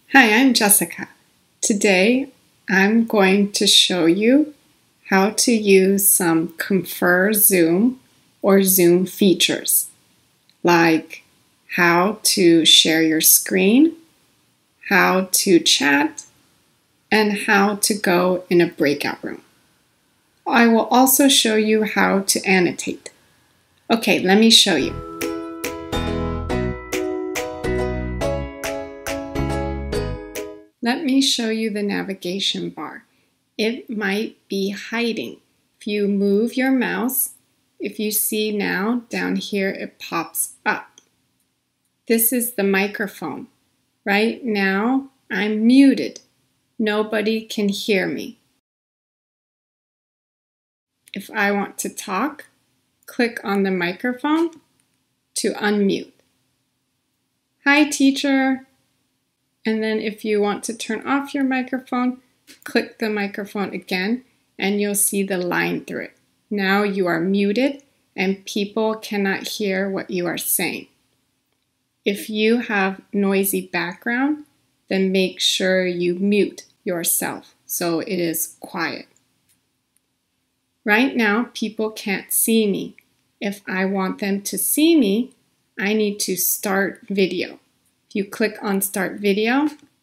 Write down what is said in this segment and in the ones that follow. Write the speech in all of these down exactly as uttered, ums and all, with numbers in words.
Hi, I'm Jessica. Today I'm going to show you how to use some ConferZoom or Zoom features, like how to share your screen, how to chat, and how to go in a breakout room. I will also show you how to annotate. Okay, let me show you. Let me show you the navigation bar. It might be hiding. If you move your mouse, if you see now down here, it pops up. This is the microphone. Right now, I'm muted. Nobody can hear me. If I want to talk, click on the microphone to unmute. Hi, teacher. And then if you want to turn off your microphone, click the microphone again and you'll see the line through it. Now you are muted and people cannot hear what you are saying. If you have noisy background, then make sure you mute yourself so it is quiet. Right now, people can't see me. If I want them to see me, I need to start video. If you click on Start Video,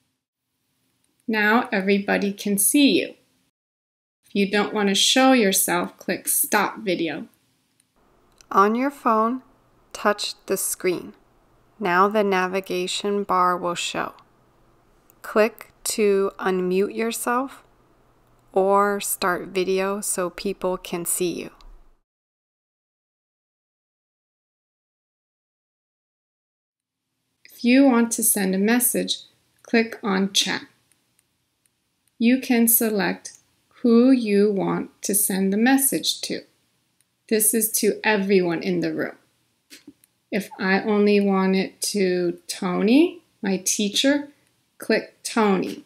now everybody can see you. If you don't want to show yourself, click Stop Video. On your phone, touch the screen. Now the navigation bar will show. Click to unmute yourself or start video so people can see you. If you want to send a message, click on Chat. You can select who you want to send the message to. This is to everyone in the room. If I only want it to Tony, my teacher, click Tony.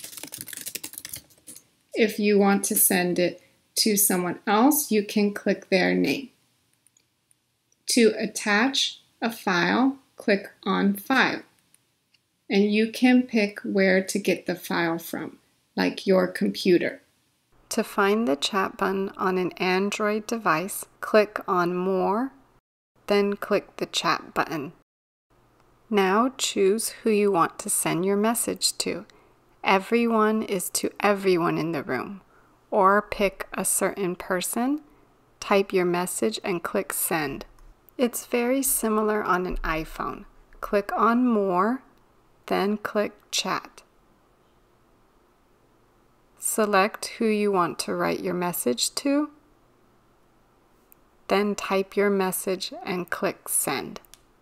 If you want to send it to someone else, you can click their name. To attach a file, click on File. And you can pick where to get the file from, like your computer. To find the chat button on an Android device, click on More, then click the chat button. Now choose who you want to send your message to. Everyone is to everyone in the room. Or pick a certain person, type your message and click Send. It's very similar on an iPhone. Click on More, then click Chat. Select who you want to write your message to, then type your message and click Send.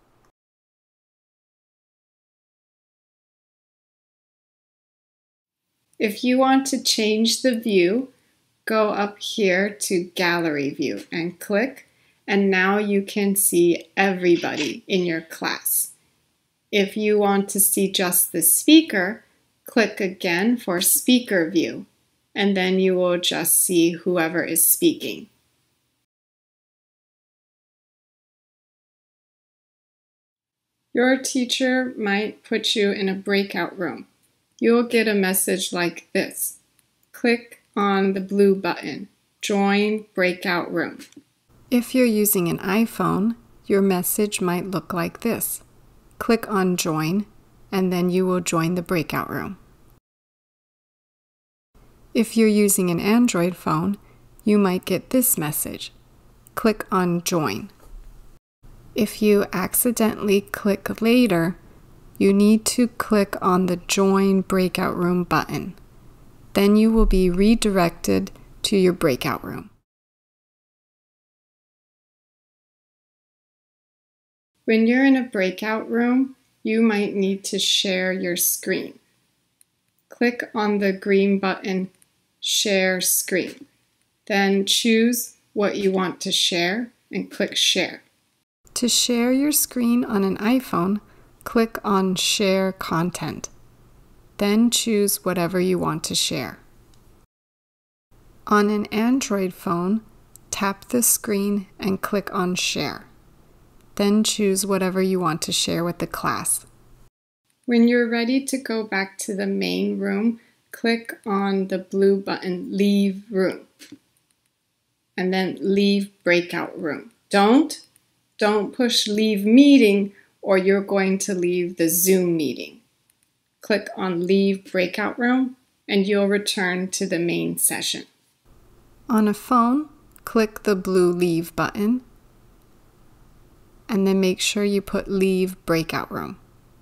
If you want to change the view, go up here to Gallery View and click, and now you can see everybody in your class. If you want to see just the speaker, click again for Speaker View, and then you will just see whoever is speaking. Your teacher might put you in a breakout room. You'll get a message like this. Click on the blue button, Join Breakout Room. If you're using an iPhone, your message might look like this. Click on Join, and then you will join the breakout room. If you're using an Android phone, you might get this message. Click on Join. If you accidentally click Later, you need to click on the Join Breakout Room button. Then you will be redirected to your breakout room. When you're in a breakout room, you might need to share your screen. Click on the green button, Share Screen. Then choose what you want to share and click Share. To share your screen on an iPhone, click on Share Content. Then choose whatever you want to share. On an Android phone, tap the screen and click on Share. Then choose whatever you want to share with the class. When you're ready to go back to the main room, click on the blue button, Leave Room, and then Leave Breakout Room. Don't, don't push Leave Meeting or you're going to leave the Zoom meeting. Click on Leave Breakout Room and you'll return to the main session. On a phone, click the blue Leave button and then make sure you put Leave Breakout Room.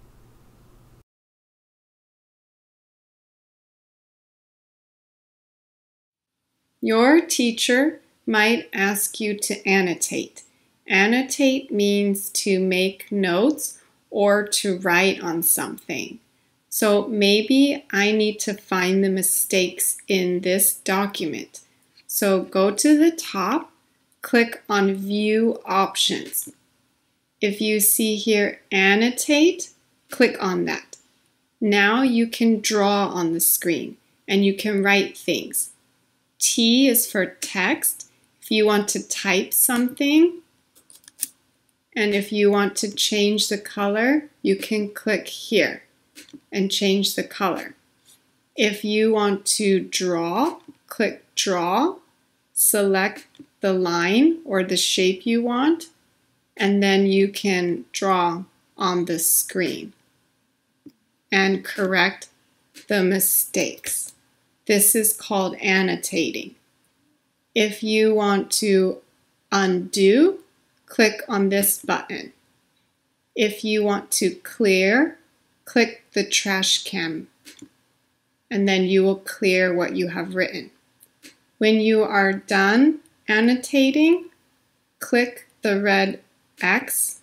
Your teacher might ask you to annotate. Annotate means to make notes or to write on something. So maybe I need to find the mistakes in this document. So go to the top, click on View Options. If you see here Annotate, click on that. Now you can draw on the screen and you can write things. T is for text, if you want to type something. And if you want to change the color, you can click here and change the color. If you want to draw, click Draw, select the line or the shape you want, and then you can draw on the screen and correct the mistakes. This is called annotating. If you want to undo, click on this button. If you want to clear, click the trash can, and then you will clear what you have written. When you are done annotating, click the red X,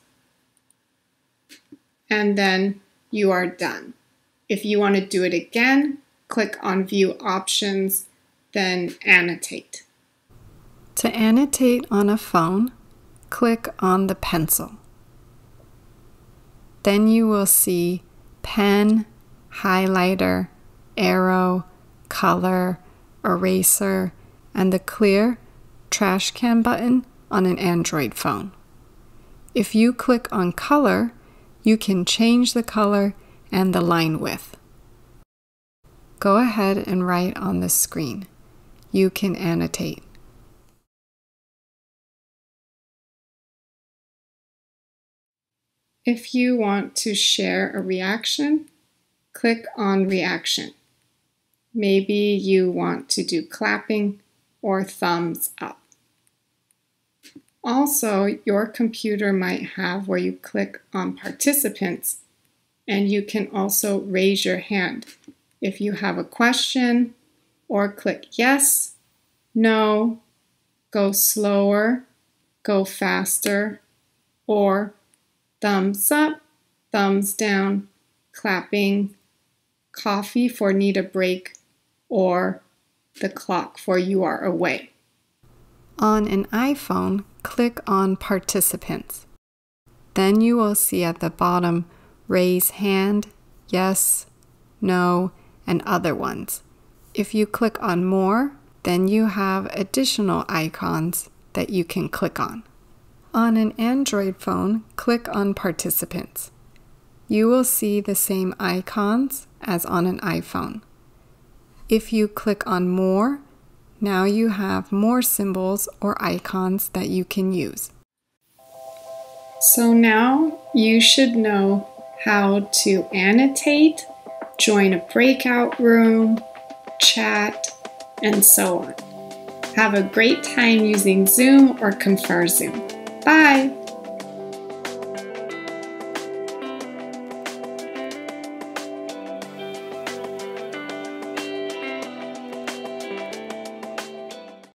and then you are done. If you want to do it again, click on View Options, then Annotate. To annotate on a phone, click on the pencil. Then you will see pen, highlighter, arrow, color, eraser, and the clear trash can button on an Android phone. If you click on color, you can change the color and the line width. Go ahead and write on the screen. You can annotate. If you want to share a reaction, click on Reaction. Maybe you want to do clapping or thumbs up. Also, your computer might have where you click on Participants, and you can also raise your hand if you have a question, or click yes, no, go slower, go faster, or thumbs up, thumbs down, clapping, coffee for need a break, or the clock for you are away. On an iPhone, click on Participants. Then you will see at the bottom, raise hand, yes, no, and other ones. If you click on More, then you have additional icons that you can click on. On an Android phone, click on Participants. You will see the same icons as on an iPhone. If you click on More, now you have more symbols or icons that you can use. So now you should know how to annotate, join a breakout room, chat, and so on. Have a great time using Zoom or ConferZoom. Bye!